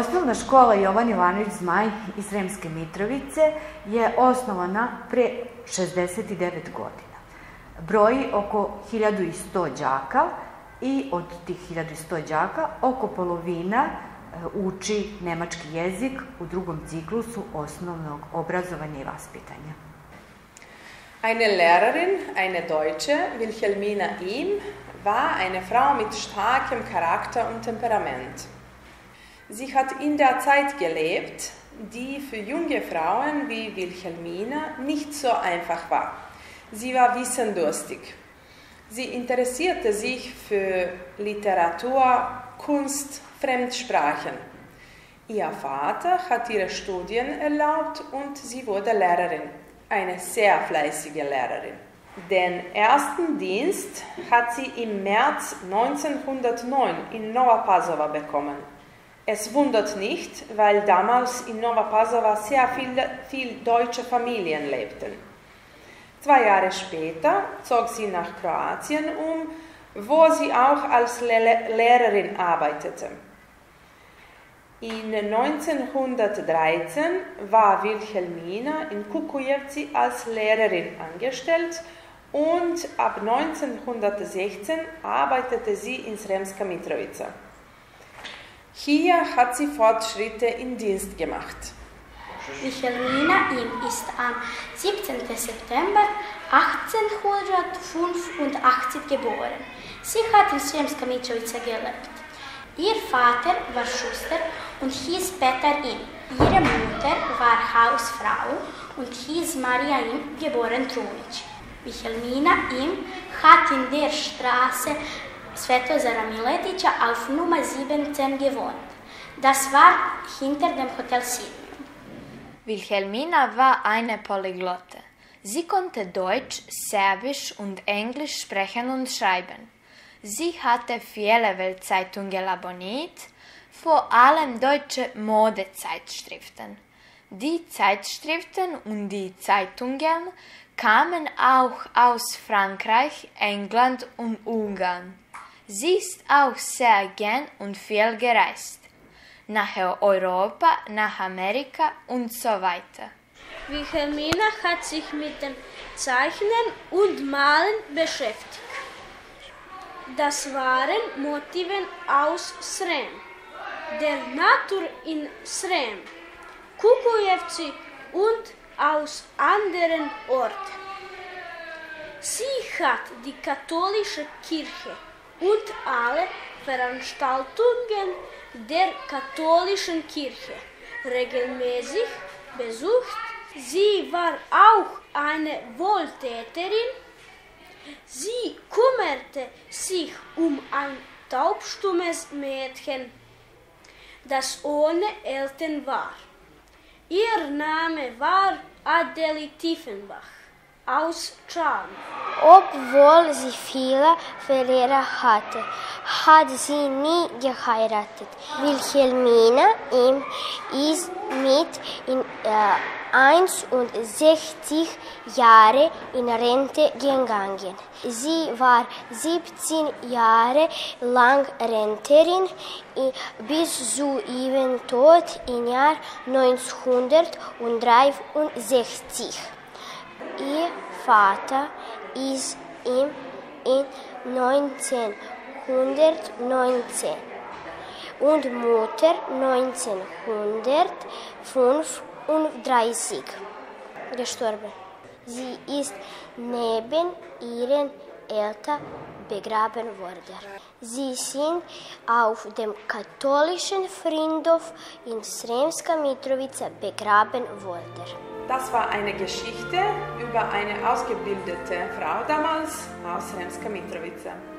Osnovna škola Jovan Jovanović Zmaj iz Sremske Mitrovice je osnovana pre 69 godina. Broji oko 1100 đaka i od tih 1100 đaka oko polovina uči nemački jezik u drugom ciklusu osnovnog obrazovanja i vaspitanja. Eine Lehrerin, eine Deutsche, Wilhelmina Ihm, war eine Frau mit starkem Charakter und Temperament. Sie hat in der Zeit gelebt, die für junge Frauen wie Wilhelmina nicht so einfach war. Sie war wissensdurstig. Sie interessierte sich für Literatur, Kunst, Fremdsprachen. Ihr Vater hat ihre Studien erlaubt und sie wurde Lehrerin, eine sehr fleißige Lehrerin. Den ersten Dienst hat sie im März 1909 in Nova Pazova bekommen. Es wundert nicht, weil damals in Nova Pazova sehr viele deutsche Familien lebten. 2 Jahre später zog sie nach Kroatien wo sie auch als Lehrerin arbeitete. In 1913 war Wilhelmina in Kukujevci als Lehrerin angestellt und ab 1916 arbeitete sie in Sremska Mitrovica. Hier hat sie Fortschritte im Dienst gemacht. Wilhelmina Ihm ist am 17. September 1885 geboren. Sie hat in Sremska Mitrovica gelebt. Ihr Vater war Schuster und hieß Petar Ihm. Ihre Mutter war Hausfrau und hieß Maria Ihm, geboren Trunic. Wilhelmina Ihm hat in der Straße Svetozara Miletića auf Nummer 17 gewohnt. Das war hinter dem Hotel Sirmium. Wilhelmina war eine Polyglotte. Sie konnte Deutsch, Serbisch und Englisch sprechen und schreiben. Sie hatte viele Weltzeitungen abonniert, vor allem deutsche Modezeitschriften. Die Zeitschriften und die Zeitungen kamen auch aus Frankreich, England und Ungarn. Sie ist auch sehr gern und viel gereist. Nach Europa, nach Amerika und so weiter. Wilhelmina hat sich mit dem Zeichnen und Malen beschäftigt. Das waren Motiven aus Srem, der Natur in Srem, Kukujevci und aus anderen Orten. Sie hat die katholische Kirche und alle Veranstaltungen der katholischen Kirche regelmäßig besucht. Sie war auch eine Wohltäterin. Sie kümmerte sich um ein taubstummes Mädchen, das ohne Eltern war. Ihr Name war Adeli Tiefenbach aus Chan. Obwohl sie viele Verehrer hatte, hat sie nie geheiratet. Wilhelmina Ihm ist mit 61 Jahren in Rente gegangen. Sie war 17 Jahre lang Rentnerin bis zu ihrem Tod im Jahr 1963. Ihr Vater ist ihm in 1919 und Mutter 1935 gestorben. Sie ist neben ihren Eltern begraben worden. Sie sind auf dem katholischen Friedhof in Sremska Mitrovica begraben worden. Das war eine Geschichte über eine ausgebildete Frau damals aus Sremska Mitrovica.